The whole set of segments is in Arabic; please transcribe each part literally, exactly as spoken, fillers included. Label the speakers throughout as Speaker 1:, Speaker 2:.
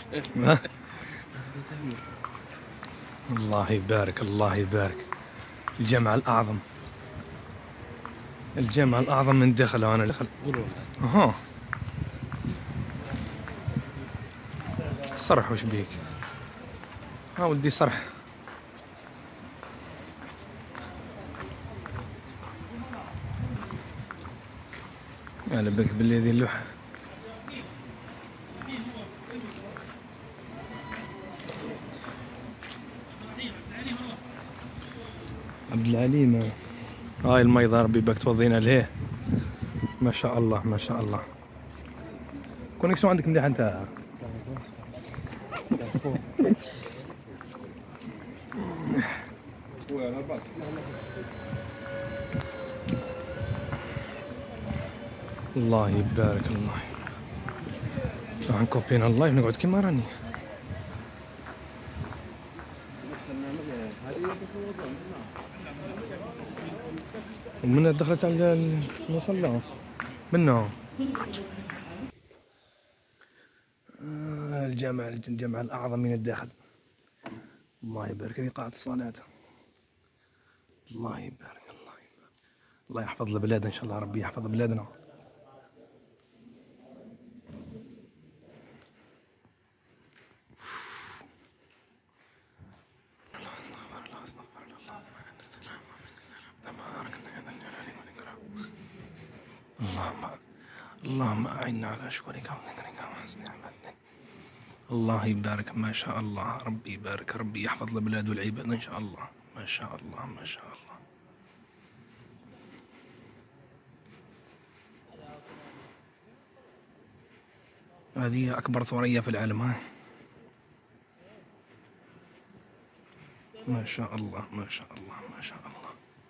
Speaker 1: الله يبارك الله يبارك. الجامع الأعظم، الجامع الأعظم من داخل أنا دخل. أها صرح وش بيك؟ ها ولدي صرح. على بالك باللي هذه اللوحة عبد العليم. هاي الميضة ربي باك توضينا ليه. ما شاء الله ما شاء الله. كونيكسيون عندك مليح انت. الله يبارك الله. راح نكوبينا اللايف نقعد كيما راني. ومن دخلت على المصلى منه. آه الجامع الجامع الأعظم من الداخل. الله يبارك. هذه قاعة الصلاة. الله يبارك الله يبارك. الله يحفظ البلاد إن شاء الله. ربي يحفظ بلادنا. اللهم اللهم أعنا على شكرك وذكرك وحسن عبادتك. الله يبارك. ما شاء الله. ربي يبارك. ربي يحفظ البلاد والعباد إن شاء الله. ما شاء الله ما شاء الله. هذه أكبر ثريا في العالم. ها ما شاء الله ما شاء الله ما شاء الله.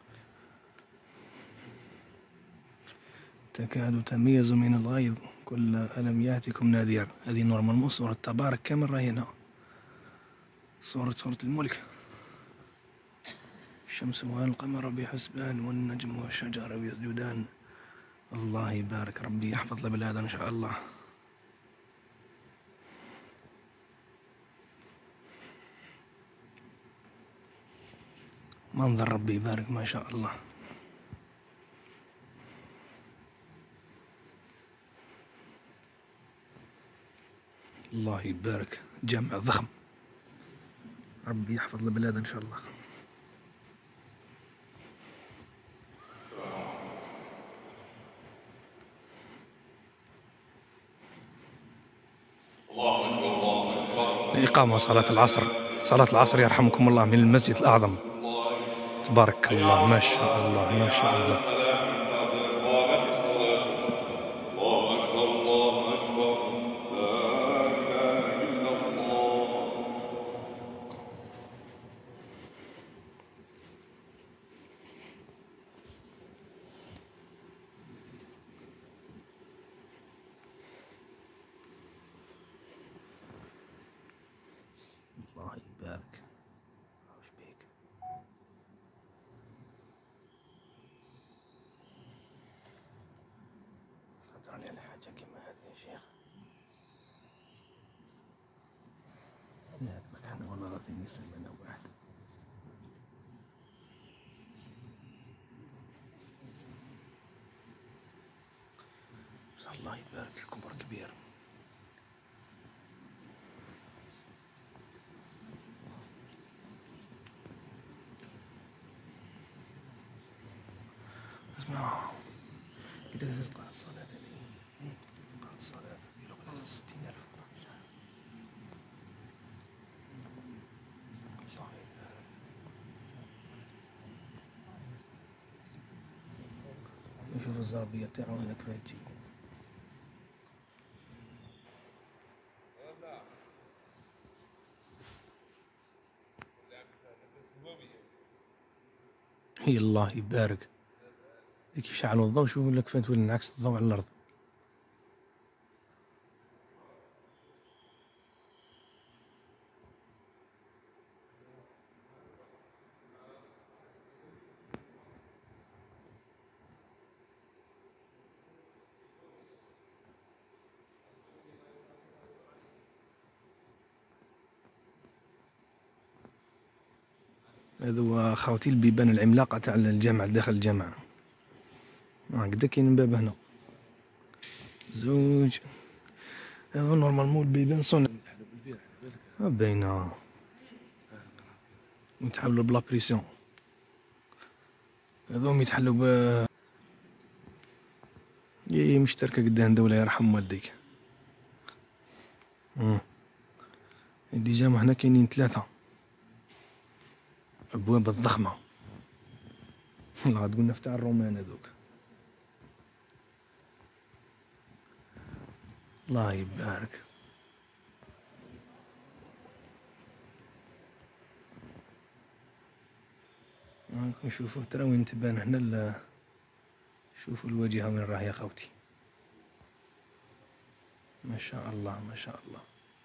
Speaker 1: تكاد تميز من الغيظ كل ألم يأتكم نذير. هذه نورمالمون سورة تبارك كامل راهي هنا. سورة سورة الملك. الشمس والقمر بحسبان والنجم والشجر يسجدان. الله يبارك. ربي يحفظ البلاد إن شاء الله. منظر ربي يبارك ما شاء الله. الله يبارك. جامع ضخم. ربي يحفظ البلاد إن شاء الله. إقامة صلاة العصر. صلاة العصر يرحمكم الله من المسجد الأعظم. تبارك الله ما شاء الله ما شاء الله. الله يبارك. وش بيك؟ قدر علي الحاجة كما هذه يا شيخ. لا مكان والله غادي نسمينا واحد. الله يبارك. الكبر كبير. اسمع قدر قاعة الصلاة هذه. قاعة الصلاة ستين ألف. الله يبارك. نشوف الزربية تاعو هناك فين تجي. هي الله يبارك. ذيك يشعلوا الضوء. شوفوا لك فين تولي انعكس الضوء على الأرض. هذو خاوتي البيبان العملاقة تاع الجامع داخل الجامع. هكدا كاين باب هنا زوج. هذو نورمالمون البيبان صنع باينة يتحلوا بلا بريسيون. هذوهم يتحلوا ب هي مشتركة قدام دولة يرحم والديك. ديجا هنا كاينين ثلاثة أبواب الضخمة. لا غتقول لنا تاع الرومان هذوك. الله يبارك. راكم شوفوا ترى وين تبان هنا ال شوفوا الواجهة وين راه يا خوتي. ما شاء الله ما شاء الله.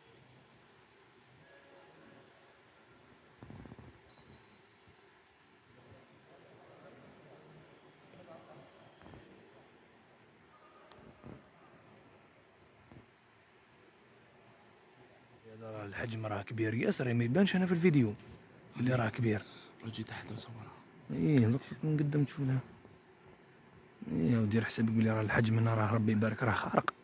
Speaker 1: هذا راه الحجم راه كبير ياسر، ما يبانش هنا في الفيديو اللي راه كبير.
Speaker 2: رجي تحت وصورها.
Speaker 1: ايه لطفك من قدام تشوفها. ايه ودير حسابك بلي راه الحجم هنا راه ربي يبارك راه خارق.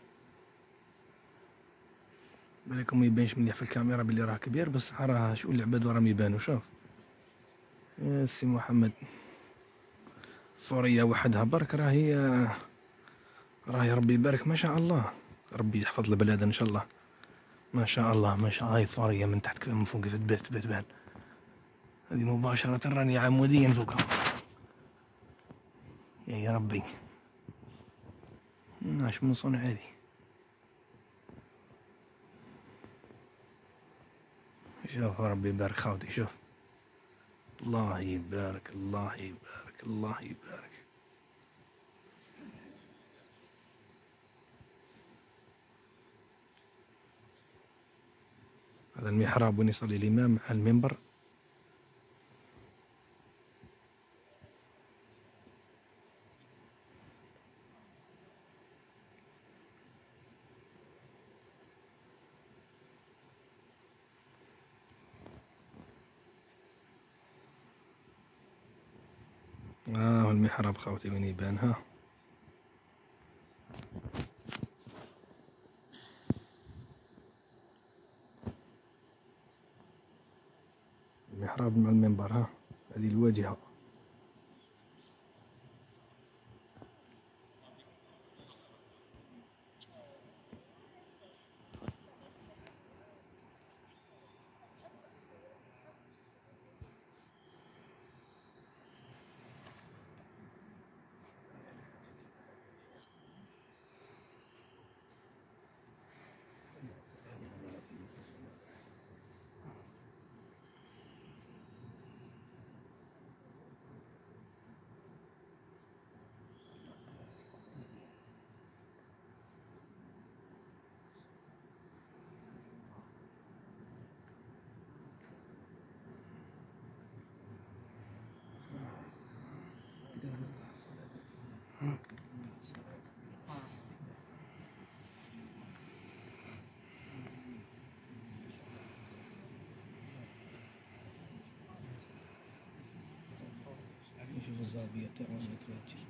Speaker 1: بالكم ما يبانش مليح في الكاميرا بلي راه كبير، بصح راه شو العباد راهم يبانوا. شوف يا سي محمد، ثورية وحدها برك راهي راهي ربي يبارك ما شاء الله. ربي يحفظ البلاد ان شاء الله. ما شاء الله ما شاء الله. هاي ثورية من تحت كيف من فوق تبان تبان تبان. هذه مباشرة راني عموديا فوقها. يا ربي اش من صنع هذه. شوف ربي يبارك خاوتي. شوف الله يبارك الله يبارك الله يبارك. هذا المحراب وين يصلي الإمام مع المنبر. ها هو المحراب خاوتي وين يبان. ها المحراب مع المنبر. ها هذه الواجهة. شوف الزاوية تاع وين كيفاش.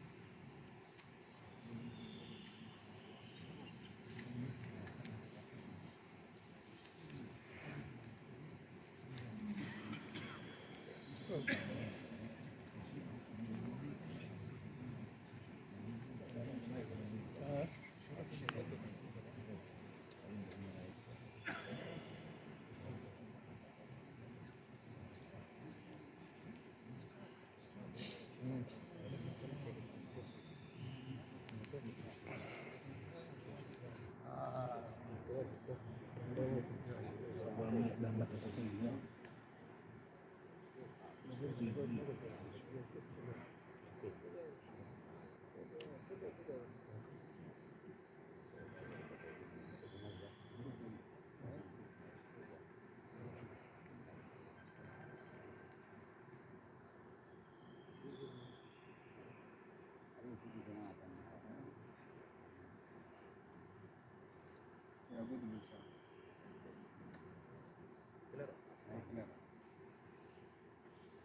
Speaker 2: لابد من شهر. لا لا.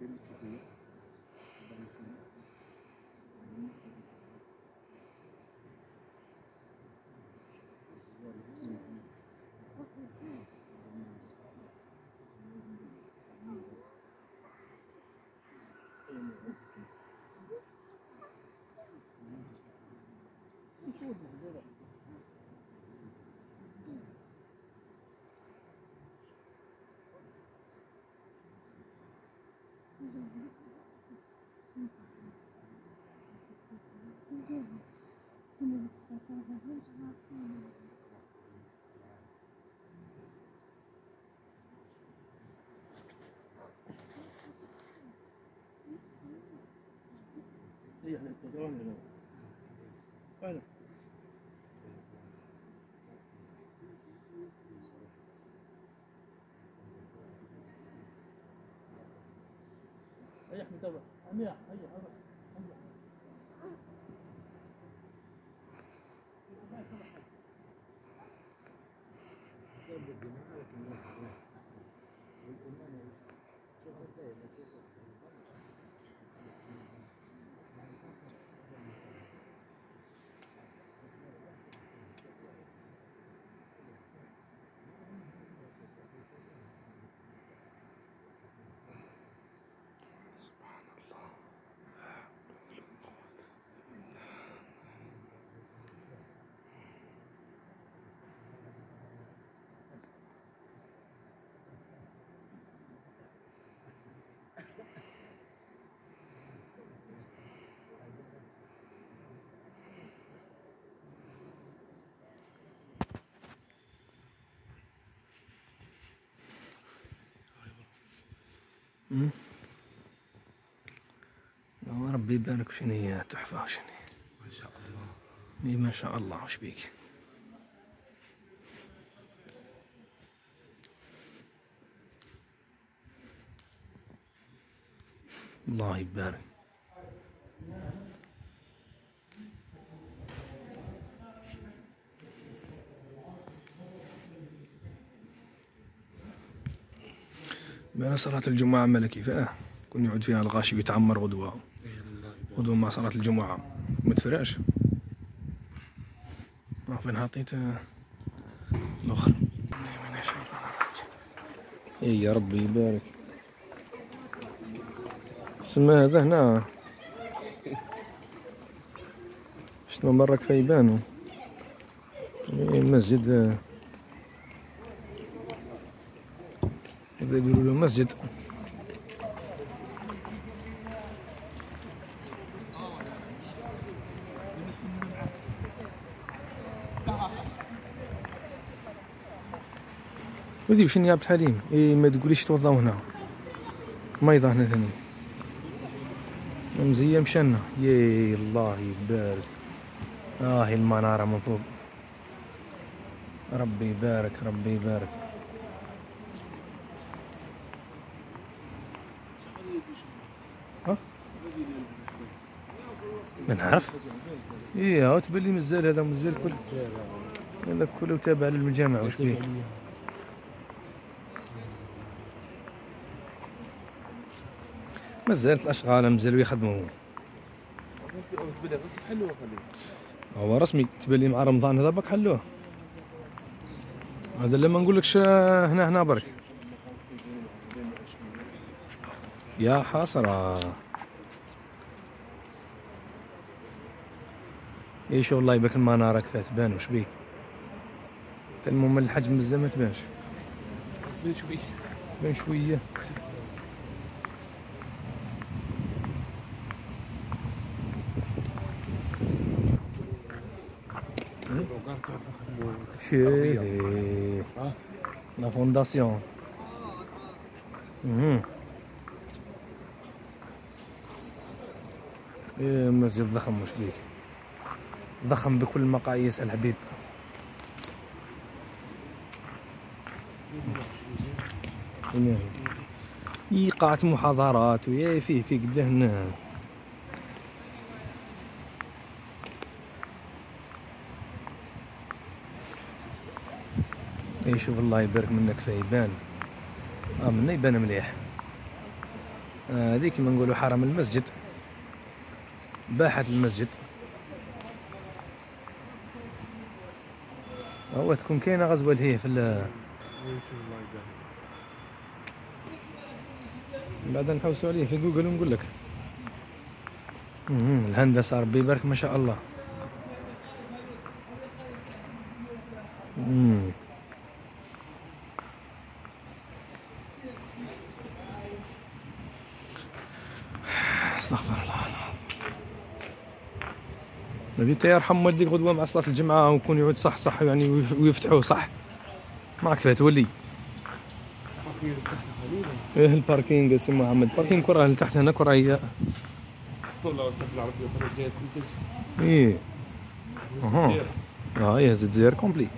Speaker 1: أمم. يا ربي يبارك. شنو هي تحفة؟ شنو
Speaker 2: ما شاء الله.
Speaker 1: اي ما شاء الله. وش بيك؟ الله يبارك. بين صلاة الجمعة ملكي فاه كون يعود فيها الغاشي ويتعمر غدوة غدوة مع صلاة الجمعة متفرقش. فين حطيت الأخر؟ اي يا ربي يبارك. السما هذا هنا شنو مرة كفايبانو المسجد هذا يقولوا له مسجد. ودي باش نيابة حليم. اي ما تقوليش توضاو هنا ميضة هنا ثاني مزية مشنا. يا الله يبارك. اه هي المنارة من فوق. ربي يبارك ربي يبارك. ها؟ ما نعرف. ايه هاو تبان لي مزال هذا مزال كل هذا كله تابع للجامع. واش بيه؟ مازالت الاشغال مازالوا يخدموا. هو رسمي تبان لي مع رمضان هذا برك حلوه. هذا لما نقولكش هنا هنا برك. يا حسرة. ايش والله يبك المنارة كذا تبان. وش بيه؟ المهم الحجم بزاف ما تبانش.
Speaker 2: بين شوية.
Speaker 1: بين شوية. شي لا فونداسيون. اها ايه مسجد ضخم. وش بيك؟ ضخم بكل المقاييس الحبيب. اي قاعة محاضرات ويا فيه فيه قداه هنا. اي شوف الله يبارك منك فيه يبان. اه منا يبان مليح. هذه كيما نقولوا حرم المسجد، باحة المسجد. هو تكون كاينه غزوه هي في ال بعد نحوسوا عليه في جوجل ونقول لك. الهندسه ربي يبارك ما شاء الله. امم استغفر الله. نبي تا يرحم والديك غدوه مع صلاه الجمعه ويكون يعود صح صح يعني ويفتحوه صح. ما كيفاه تولي. ايه الباركينغ سي محمد، الباركينغ كره لتحت هنا كره هي.
Speaker 2: والله وصف العربيه طلعت زي كل
Speaker 1: ايه اها اه هي زد زير كومبلي.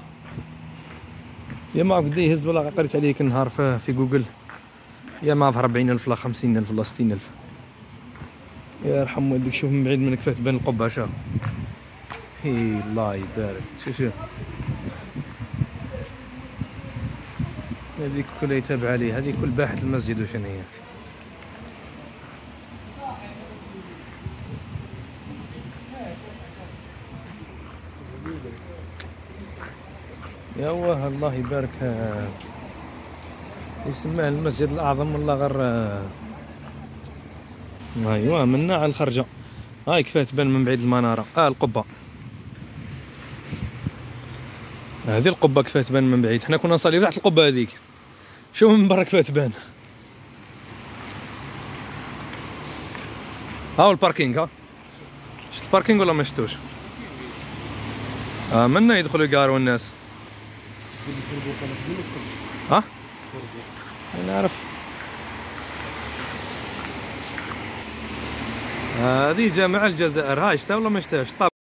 Speaker 1: يا ما قد يهز ولا قريت عليك النهار في, في جوجل، يا ما في أربعين ألف ولا خمسين ألف ولا ستين ألف. يا يرحم والديك شوف من بعيد منك كيفاه تبان القبه. شوف هي الله يبارك. شوف شوف هذيك كلها يتابع عليه، هذيك كل باحة المسجد وشنو هي. يا واه الله يبارك. يسماه المسجد الاعظم والله غير. ايوا منا على الخرجه. هاي كيفاه تبان من بعيد المناره. اه القبه هذه، القبه كيفاه تبان من بعيد. حنا كنا نصلي تحت القبه هذيك. شوف من برا كيفاه تبان. هاو الباركينغ. ها شفت الباركينغ ولا ما شفتوش؟ اه منا يدخلوا يقاروا الناس. ها انا نعرف. هذه جامع الجزائر. هاي شتا ولا ما شتاش؟